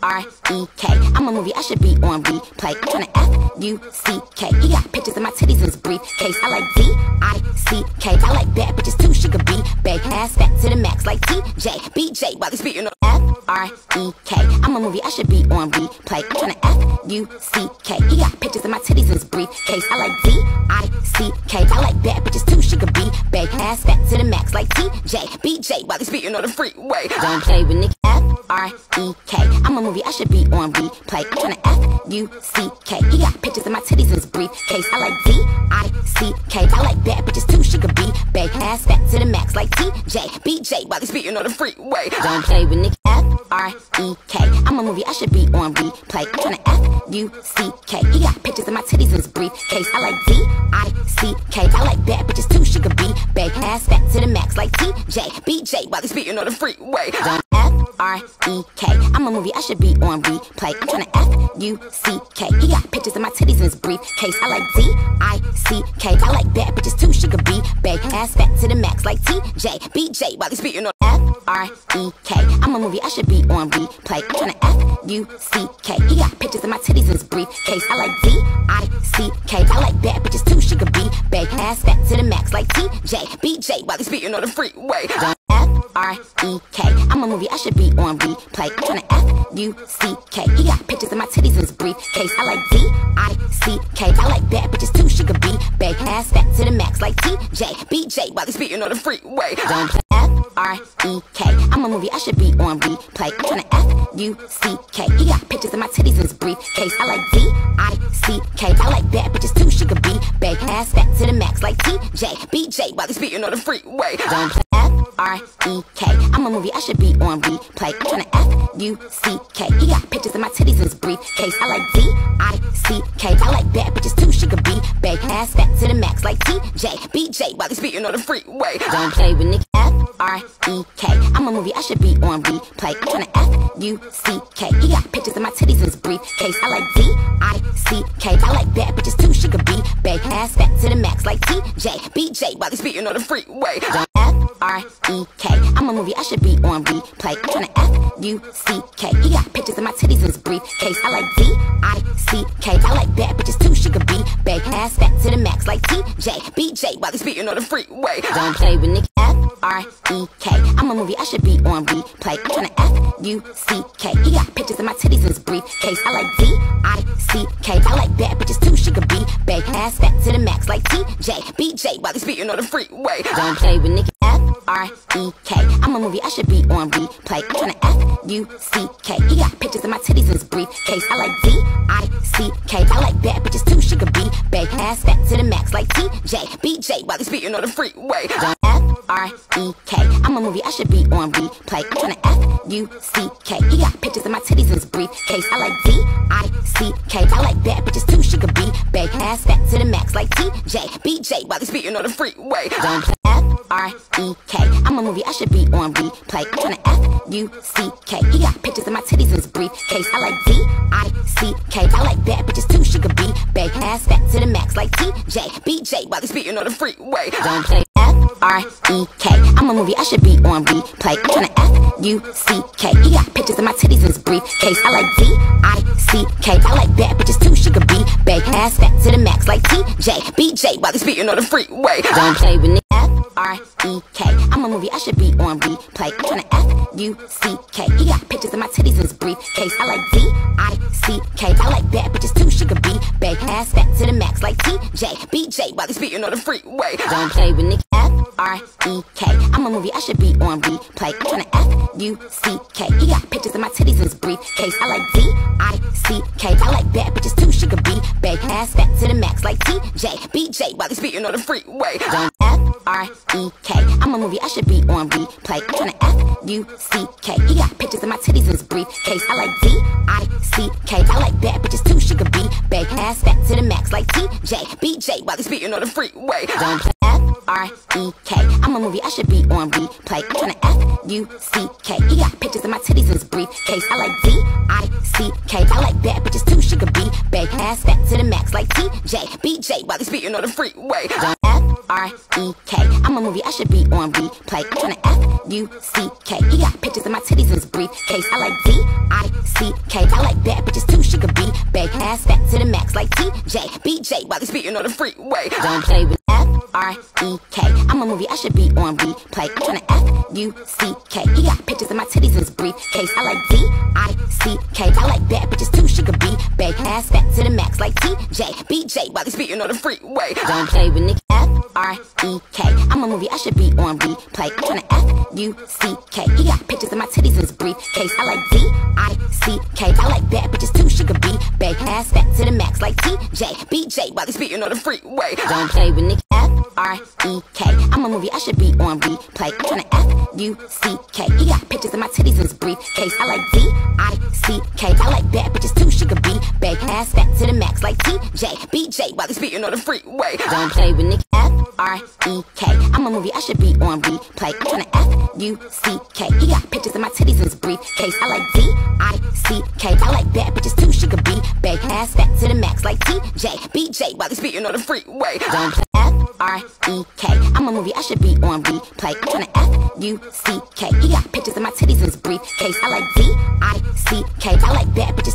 F-R-E-K. I'm a movie, I should be on replay. I'm tryna F-U-C-K. He got pictures of my titties in his briefcase. I like D-I-C-K. I like bad bitches too, sugar B. Bag ass fat to the max like T-J. B-J while they speaking on F-R-E-K. I'm a movie, I should be on replay. I'm tryna F-U-C-K. He got pictures of my titties in his briefcase. I like D-I-C-K. I like bad bitches too, sugar B. Bag ass fat to the max like T-J. B-J while they speaking on the freeway. Don't play with Nick. F-R-E-K. I'm a movie, I should be on replay. I'm tryna F-U-C-K. He got pictures of my titties in his briefcase. I like D-I-C-K. I like bad bitches too, sugar B. Bag ass fat to the max like T-J. B-J while they speaking on the freeway. Don't play with Nick. F-R-E-K. I'm a movie, I should be on replay. I'm tryna F-U-C-K. He got pictures of my titties in his briefcase. I like D-I-C-K. I like bad bitches too, sugar B. Bag ass fat to the max like T-J. B-J while they speaking on the freeway. F-R-E-K. I'm a movie, I should be on replay. I'm tryna F-U-C-K. He got pictures of my titties in his briefcase. I like D-I-C-K. I like bad bitches too, sugar B. Bag ass fat to the max like T-J. B-J while they speaking on F-R-E-K. I'm a movie, I should be on replay. I'm tryna F-U-C-K. He got pictures of my titties in his briefcase. I like D-I-C-K. I like bad bitches too, sugar B. Bag ass fat to the max like T-J. B-J while they speaking on the freeway. F-R-E-K. I'm a movie, I should be on replay. I'm tryna F-U-C-K. He got pictures of my titties in his briefcase. I like D-I-C-K. I like bad bitches too, sugar B. Bag ass fat to the max like T-J. B-J while they speaking on the freeway. Don't play. F-R-E-K. I'm a movie, I should be on replay. I'm tryna F-U-C-K. He got pictures of my titties in his briefcase. I like D-I-C-K. I like bad bitches too, sugar B. Bag ass fat to the max like T-J. B-J while they speaking on the freeway. Don't play. F-R-E-K. I'm a movie, I should be on replay. I'm tryna F-U-C-K. He got pictures of my titties in his briefcase. I like D-I-C-K. I like bad bitches too, sugar B. Bag ass fat to the max like T-J. B-J while they speaking on the freeway. Don't play with Nick. F-R-E-K. I'm a movie, I should be on replay. I'm tryna F-U-C-K. He got pictures of my titties in his briefcase. I like D-I-C-K. I like bad bitches too, sugar B. Bag ass fat to the max like T-J. B-J while they speaking on the freeway. F-R-E-K. I'm a movie, I should be on replay. I'm tryna F-U-C-K. He got pictures of my titties in his briefcase. I like D-I-C-K. I like bad bitches too, sugar B. Bag ass fat to the max like T-J. B-J while they speaking on the freeway. Don't play with Nick. F-R-E-K. I'm a movie, I should be on replay. I'm tryna F-U-C-K. He got pictures of my titties in his briefcase. I like D-I-C-K. I like bad bitches too, sugar B. Bag ass fat to the max like T-J. B-J while they speaking on the freeway. Don't play with Nick. F-R-E-K. I'm a movie, I should be on replay. I'm tryna F-U-C-K. He got pictures of my titties in his briefcase. I like D-I-C-K. I like bad bitches too, sugar B. Bag ass fat to the max like T-J. B-J while they speaking on the freeway. F-R-E-K. I'm a movie, I should be on replay. I'm tryna F-U-C-K. He got pictures of my titties in his briefcase. I like D-I-C-K. I like bad bitches too, sugar B. Bag ass fat to the max like T-J. B-J while they speaking on the freeway. Don't play. F-R-E-K. I'm a movie, I should be on replay. I'm tryna F-U-C-K. He got pictures of my titties in his briefcase. I like D-I-C-K. I like bad bitches too, sugar B. Bag ass fat to the max like T-J. B-J while they speaking on the freeway. Don't play. F-R-E-K. I'm a movie, I should be on replay. I'm tryna F-U-C-K. He got pictures of my titties in his briefcase. I like D-I-C-K. I like bad bitches too, sugar B. Bag ass fat to the max like T-J. B-J while they speaking on the freeway. Don't play with Nick. F-R-E-K. I'm a movie, I should be on replay. I'm tryna F-U-C-K. He got pictures of my titties in his briefcase. I like D-I-C-K. I like bad bitches too, sugar B. Bag ass fat to the max like T-J. B-J while they speaking on the freeway. Don't play with Nick. F-R-E-K. I'm a movie, I should be on replay. I'm tryna F-U-C-K. He got pictures of my titties in his briefcase. I like D-I-C-K. I like bad bitches too, sugar B. Bag ass fat to the max like T-J. B-J while they speaking on the freeway. F-R-E-K. I'm a movie, I should be on replay. I'm tryna F-U-C-K. He got pictures of my titties in his briefcase. I like D-I-C-K. I like bad bitches too, sugar B. Bag ass fat to the max like T-J. B-J while they speaking on the freeway. Don't play. F-R-E-K. I'm a movie, I should be on replay. I'm tryna F-U-C-K. He got pictures of my titties in his briefcase. I like D-I-C-K. I like bad bitches too, sugar B. Bag ass fat to the max like T-J. B-J while they speaking on the freeway. F F-R-E-K. I'm a movie, I should be on replay. I'm tryna F-U-C-K. He got pictures of my titties in his briefcase. I like D-I-C-K. I like bad bitches too, she could be big ass fat to the max like T-J, B-J while they speeding on the freeway. Don't play with F-R-E-K. I'm a movie, I should be on replay. I'm tryna F-U-C-K. He got pictures of my titties in his briefcase. I like D-I-C-K. I like bad bitches too, she could be big ass fat to the max like T-J, B-J while they speeding on the freeway. Don't play with Nick. F-R-E-K. I'm a movie, I should be on replay. I'm tryna F-U-C-K. He got pictures of my titties in his briefcase. I like D-I-C-K. I like bad bitches too, she could be big ass fat to the max like T-J, B-J while they speeding on the freeway. Don't play with Nick. F-R-E-K. I'm a movie, I should be on replay. I'm tryna F-U-C-K. He got pictures of my titties in his briefcase. I like D-I-C-K. I like bad bitches too, she could be big ass fat to the max like T-J, B-J while they speeding on the freeway. Don't play with Nick. F-R-E-K. I'm a movie, I should be on replay. I'm tryna F-U-C-K. He got pictures of my titties in his briefcase. I like D-I-C-K. I like bad bitches too, she could be big ass fat to the max like T-J, B-J while they speeding on the freeway. Don't play. F-R-E-K. I'm a movie, I should be on replay. I'm tryna F-U-C-K. He got pictures of my titties in his briefcase. I like D-I-C-K. I like bad bitches